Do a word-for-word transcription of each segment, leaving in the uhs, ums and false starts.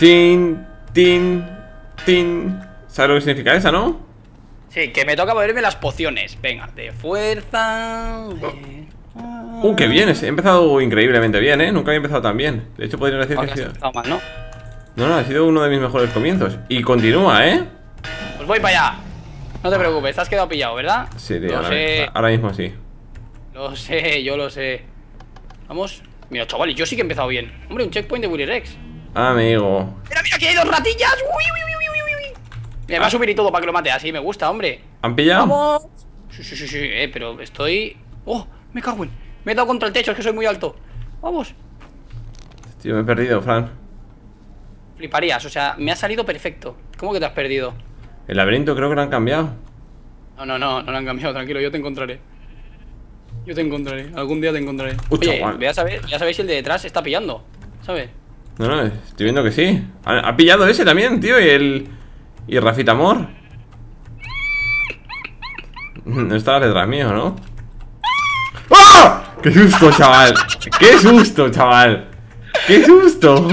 Tin, tin, tin. ¿Sabes lo que significa esa, no? Sí, que me toca beberme las pociones. Venga, de fuerza. De... Uh, qué bien, he empezado increíblemente bien, ¿eh? Nunca había empezado tan bien. De hecho, podría decir que ha has sido... empezado mal, ¿no? No, no, ha sido uno de mis mejores comienzos. Y continúa, ¿eh? Pues voy para allá. No te preocupes, te has quedado pillado, ¿verdad? Sí, tío, Lo ahora, sé, ahora mismo sí. lo sé, yo lo sé. Vamos. Mira, chavales, yo sí que he empezado bien. Hombre, un checkpoint de Willy Rex. Amigo. Mira, mira, que hay dos ratillas. Uy, uy, uy, uy, uy, uy. Me va a subir y todo para que lo mate. Así me gusta, hombre. ¿Han pillado? ¡Vamos! Sí, sí, sí, sí, eh, pero estoy... ¡Oh! Me cago en... Me he dado contra el techo, es que soy muy alto. ¡Vamos! Tío, me he perdido, Fran. Fliparías, o sea, me ha salido perfecto. ¿Cómo que te has perdido? El laberinto creo que lo han cambiado. No, no, no, no lo han cambiado, tranquilo, yo te encontraré. Yo te encontraré, algún día te encontraré. Uy, Oye, chaval. voy a saber, voy a saber si el de detrás está pillando, ¿sabes? No, no, estoy viendo que sí. Ha, ha pillado ese también, tío. Y el... Y Rafita Amor. No estaba detrás mío, ¿no? ¡Ah! ¡Qué susto, chaval! ¡Qué susto, chaval! ¡Qué susto!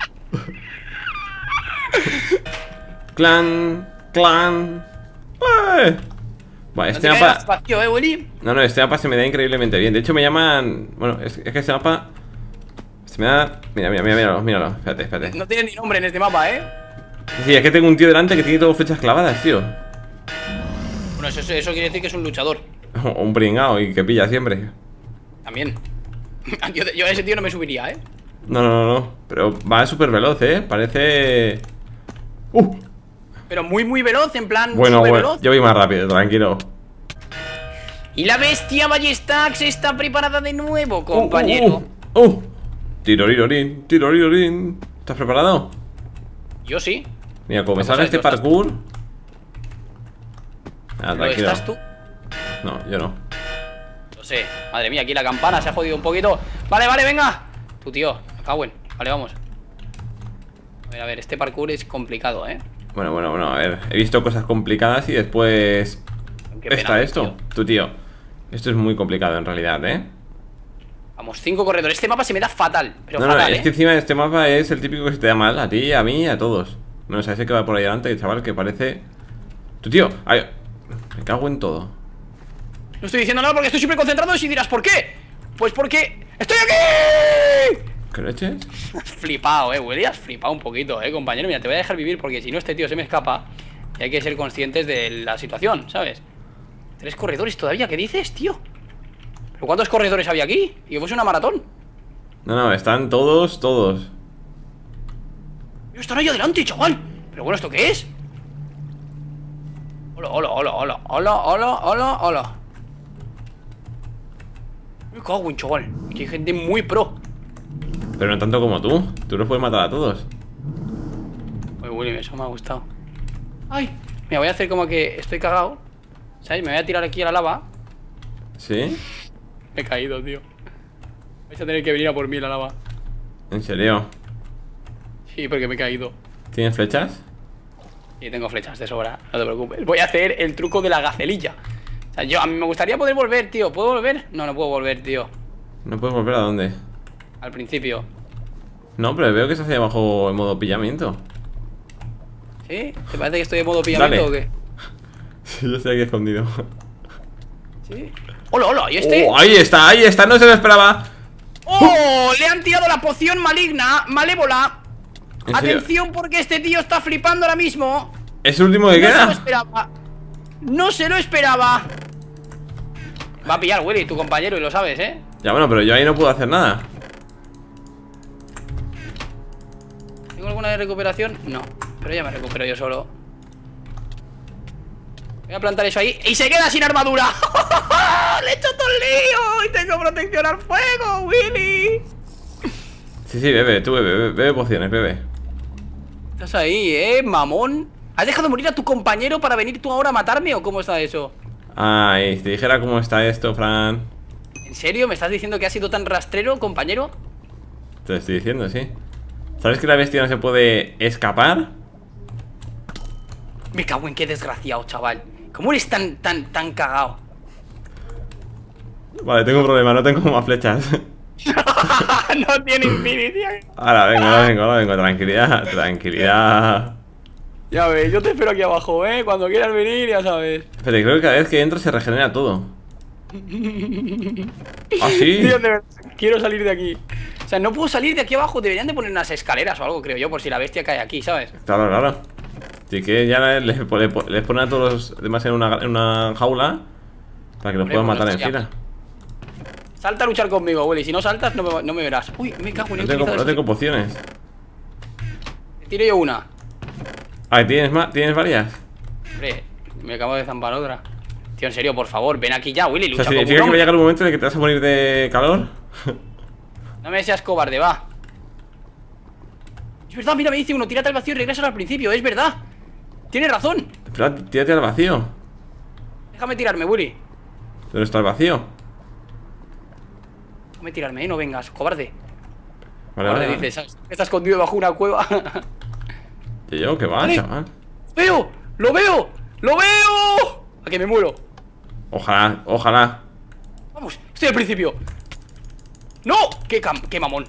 Clan, clan. ¡Eh! Vale, ¿No este te mapa... caigas vacío, eh, Willy? No, no, este mapa se me da increíblemente bien. De hecho me llaman... Bueno, es, es que este mapa... Se me da... Mira, mira, mira, míralo, míralo. Espérate, espérate. No tiene ni nombre en este mapa, ¿eh? Sí, es que tengo un tío delante que tiene todo flechas clavadas, tío. Bueno, eso, eso quiere decir que es un luchador. O un pringao y que pilla siempre. También. Yo, yo a ese tío no me subiría, ¿eh? No, no, no, no. Pero va súper veloz, ¿eh? Parece... Uh. Pero muy, muy veloz, en plan Bueno, súper bueno, veloz. yo voy más rápido, tranquilo. Y la bestia Ballestax está preparada de nuevo, compañero. Uh, uh, uh. Tirorirorín, tirorirorín. ¿Estás preparado? Yo sí. Mira, como me Vamos a salga ver, este ¿tú estás- parkour... Ah, ¿Lo tranquilo. estás tú? No, yo no. Lo sé. Madre mía, aquí la campana se ha jodido un poquito. Vale, vale, venga. Tu tío, me cago en. Vale, vamos. A ver, a ver, este parkour es complicado, ¿eh? Bueno, bueno, bueno, a ver. He visto cosas complicadas y después... Qué pena, ¿Está esto? tío. Tu tío. Esto es muy complicado en realidad, ¿eh? Vamos, cinco corredores. Este mapa se me da fatal. Pero No, no, fatal, es ¿eh? que encima este mapa es el típico que se te da mal. A ti, a mí, a todos. Menos a ese que va por ahí adelante, chaval, que parece... Tu tío, ay, me cago en todo. No estoy diciendo nada porque estoy súper concentrado y dirás, ¿por qué? Pues porque... ¡estoy aquí! ¿Qué leches? Has flipado, eh, Willy, has flipado un poquito, eh, compañero. Mira, te voy a dejar vivir porque si no este tío se me escapa. Y hay que ser conscientes de la situación, ¿sabes? Tres corredores todavía, ¿qué dices, tío? ¿Pero cuántos corredores había aquí? ¿Y que fuese una maratón? No, no, están todos, todos. ¡Mira, están ahí adelante, chaval! ¿Pero bueno, esto qué es? Hola, hola, hola, hola, hola, hola, hola, hola. Me cago en, chaval. Aquí hay gente muy pro. Pero no tanto como tú. Tú los puedes matar a todos. Oye, Willy, eso me ha gustado. ¡Ay! Me voy a hacer como que estoy cagado, ¿sabes? Me voy a tirar aquí a la lava. ¿Sí? Me he caído, tío. Vais a tener que venir a por mí la lava. ¿En serio? Sí, porque me he caído. ¿Tienes flechas? Y tengo flechas de sobra, no te preocupes. Voy a hacer el truco de la gacelilla. O sea, yo, a mí me gustaría poder volver, tío. ¿Puedo volver? No, no puedo volver, tío. ¿No puedes volver a dónde? Al principio. No, pero veo que estás ahí abajo en modo pillamiento. ¿Sí? ¿Te parece que estoy en modo pillamiento Dale. o qué? Sí, yo estoy aquí escondido. ¿Sí? ¡Hola, hola! ¿Y este? Oh, ahí está, ahí está, no se lo esperaba. ¡Oh! Le han tirado la poción maligna, malévola. ¿En serio? Atención porque este tío está flipando ahora mismo. ¿Es el último que No se lo queda? esperaba. No se lo esperaba. Va a pillar Willy, tu compañero, y lo sabes, ¿eh? Ya bueno, pero yo ahí no puedo hacer nada. ¿Tengo alguna de recuperación? No, pero ya me recupero yo solo. Voy a plantar eso ahí. ¡Y se queda sin armadura! ¡Le he hecho todo el lío! ¡Y tengo protección al fuego, Willy! Sí, sí, bebe, tú bebe, bebe, bebe pociones, bebe. Estás ahí, ¿eh, mamón? ¿Has dejado morir a tu compañero para venir tú ahora a matarme o cómo está eso? Ay, si te dijera cómo está esto, Fran. ¿En serio? ¿Me estás diciendo que has sido tan rastrero, compañero? Te lo estoy diciendo, sí. ¿Sabes que la bestia no se puede escapar? Me cago en qué desgraciado, chaval. ¿Cómo eres tan, tan, tan cagado? Vale, tengo un problema, no tengo más flechas. No tiene infinity. Ahora vengo, ahora vengo, ahora vengo. Tranquilidad, tranquilidad. Ya ves, yo te espero aquí abajo, eh. Cuando quieras venir, ya sabes. Pero creo que cada vez que entro se regenera todo. ¿Ah, sí? Tío, de verdad, quiero salir de aquí. O sea, no puedo salir de aquí abajo. Deberían de poner unas escaleras o algo, creo yo, por si la bestia cae aquí, ¿sabes? Claro, claro. Así que ya les, les, les ponen a todos los demás en una, en una jaula para que los Hombre, puedan pues matar no en sé, fila. Salta a luchar conmigo, Willy. Si no saltas, no me, no me verás. Uy, me cago en No el tengo, no tengo pociones. Te tiro yo una. Ah, ¿tienes más? ¿Tienes varias? Hombre, me acabo de zampar otra. Tío, en serio, por favor, ven aquí ya, Willy. O Lucha sea, como ¿significa un que va a hombre. llegar un momento en el que te vas a morir de calor? No me seas cobarde, va. Es verdad, mira, me dice uno, tírate al vacío y regresa al principio. Es verdad. Tienes razón. Pero tírate al vacío. Déjame tirarme, Willy. ¿Dónde está el vacío? Déjame tirarme, eh, no vengas, cobarde. Vale, Cobarde, vale. dices, ¿sabes? Está escondido bajo una cueva. ¿Y yo? ¿Qué va, Vale. chaval? ¡Veo! ¡Lo veo! ¡Lo veo! A que me muero. Ojalá, ojalá. Vamos, estoy al principio. ¡No! ¡Qué, cam qué mamón!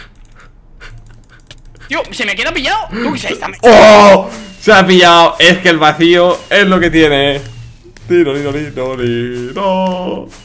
Tío, ¿se me queda pillado? ¿Tú qué sabes? ¡Oh! Se ha pillado. Es que el vacío es lo que tiene. Tiro, tiro, tiro, tiro.